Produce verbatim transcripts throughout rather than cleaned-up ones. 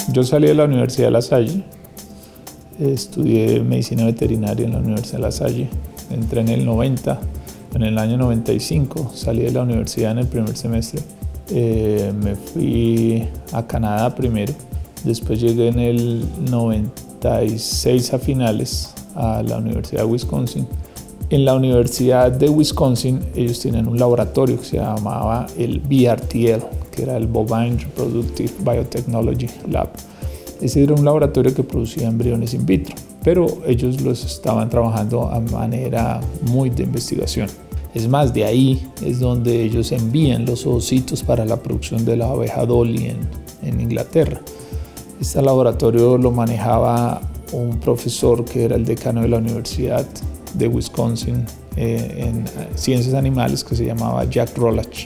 Yo salí de la Universidad de La Salle, estudié medicina veterinaria en la Universidad de La Salle, entré en el noventa, en el año noventa y cinco salí de la universidad en el primer semestre, eh, me fui a Canadá primero, después llegué en el noventa y seis a finales a la Universidad de Wisconsin. En la Universidad de Wisconsin ellos tienen un laboratorio que se llamaba el B R T L, que era el Bovine Reproductive Biotechnology Lab. Ese era un laboratorio que producía embriones in vitro, pero ellos los estaban trabajando a manera muy de investigación. Es más, de ahí es donde ellos envían los ovocitos para la producción de la oveja Dolly en, en Inglaterra. Este laboratorio lo manejaba un profesor que era el decano de la Universidad de Wisconsin eh, en ciencias animales, que se llamaba Jack Rolach.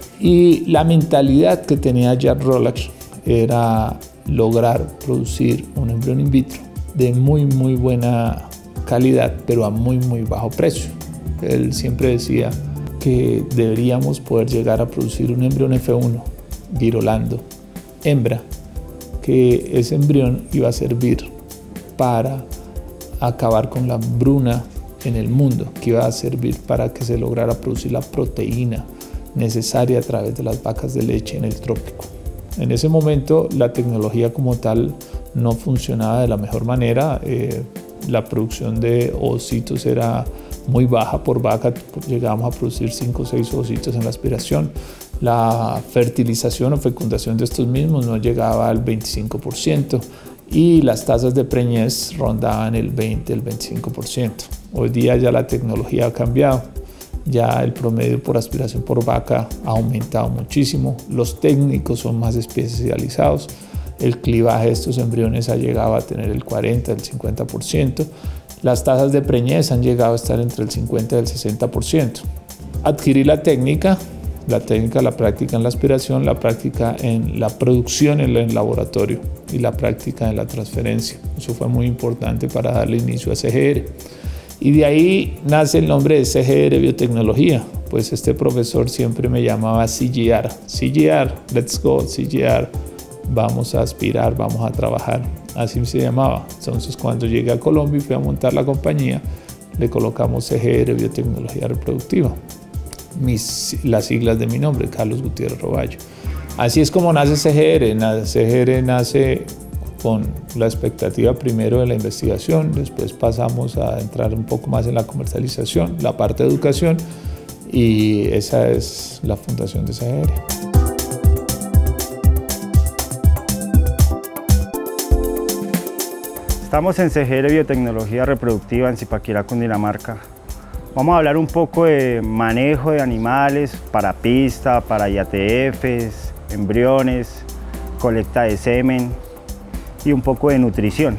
Y la mentalidad que tenía Jack Rolach era lograr producir un embrión in vitro de muy muy buena calidad, pero a muy muy bajo precio. Él siempre decía que deberíamos poder llegar a producir un embrión F uno virolando hembra, que ese embrión iba a servir para acabar con la hambruna en el mundo, que iba a servir para que se lograra producir la proteína necesaria a través de las vacas de leche en el trópico. En ese momento la tecnología como tal no funcionaba de la mejor manera, eh, la producción de ovocitos era muy baja por vaca, llegábamos a producir cinco o seis ovocitos en la aspiración. La fertilización o fecundación de estos mismos no llegaba al veinticinco por ciento y las tasas de preñez rondaban el veinte, el veinticinco por ciento. Hoy día ya la tecnología ha cambiado, ya el promedio por aspiración por vaca ha aumentado muchísimo, los técnicos son más especializados, el clivaje de estos embriones ha llegado a tener el cuarenta, el cincuenta por ciento, las tasas de preñez han llegado a estar entre el cincuenta y el sesenta por ciento. Adquirir la técnica, la técnica, la práctica en la aspiración, la práctica en la producción en el laboratorio y la práctica en la transferencia. Eso fue muy importante para darle inicio a C G R. Y de ahí nace el nombre de C G R Biotecnología, pues este profesor siempre me llamaba C G R. C G R, let's go, C G R, vamos a aspirar, vamos a trabajar. Así se llamaba. Entonces cuando llegué a Colombia y fui a montar la compañía, le colocamos C G R Biotecnología Reproductiva. Mis, las siglas de mi nombre, Carlos Gutiérrez Roballo. Así es como nace C G R. C G R nace con la expectativa primero de la investigación, después pasamos a entrar un poco más en la comercialización, la parte de educación, y esa es la fundación de C G R. Estamos en C G R Biotecnología Reproductiva en Zipaquirá, Cundinamarca. Vamos a hablar un poco de manejo de animales para pista, para I A T Fs, embriones, colecta de semen y un poco de nutrición.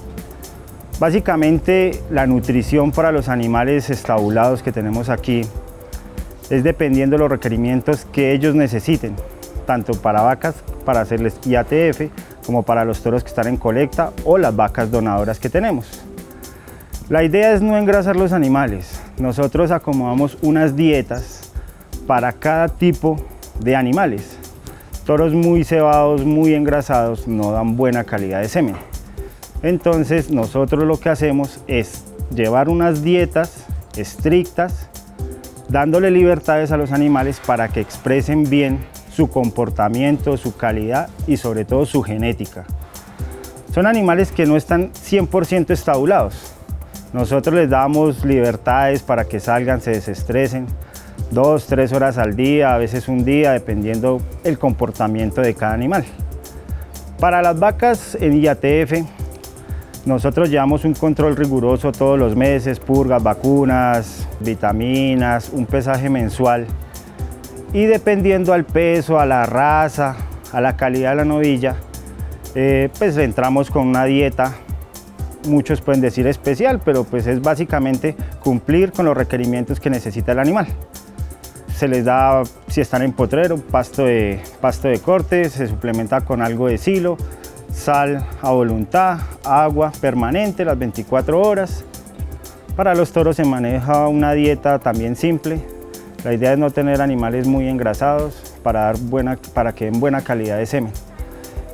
Básicamente la nutrición para los animales estabulados que tenemos aquí es dependiendo de los requerimientos que ellos necesiten, tanto para vacas para hacerles I A T F como para los toros que están en colecta o las vacas donadoras que tenemos. La idea es no engrasar los animales. Nosotros acomodamos unas dietas para cada tipo de animales. Toros muy cebados, muy engrasados, no dan buena calidad de semen. Entonces nosotros lo que hacemos es llevar unas dietas estrictas, dándole libertades a los animales para que expresen bien su comportamiento, su calidad y sobre todo su genética. Son animales que no están cien por ciento estabulados. Nosotros les damos libertades para que salgan, se desestresen, dos, tres horas al día, a veces un día, dependiendo el comportamiento de cada animal. Para las vacas en I A T F, nosotros llevamos un control riguroso todos los meses, purgas, vacunas, vitaminas, un pesaje mensual. Y dependiendo al peso, a la raza, a la calidad de la novilla, eh, pues entramos con una dieta. Muchos pueden decir especial, pero pues es básicamente cumplir con los requerimientos que necesita el animal. Se les da, si están en potrero, pasto de, pasto de corte, se suplementa con algo de silo, sal a voluntad, agua permanente las veinticuatro horas. Para los toros se maneja una dieta también simple. La idea es no tener animales muy engrasados para, dar buena, para que den buena calidad de semen.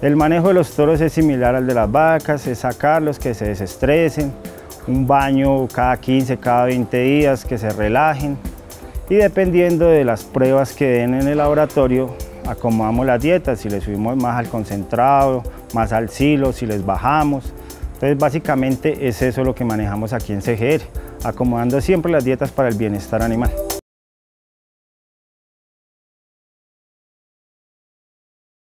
El manejo de los toros es similar al de las vacas, es sacarlos, que se desestresen, un baño cada quince, cada veinte días, que se relajen, y dependiendo de las pruebas que den en el laboratorio, acomodamos las dietas, si les subimos más al concentrado, más al silo, si les bajamos. Entonces básicamente es eso lo que manejamos aquí en C G R, acomodando siempre las dietas para el bienestar animal.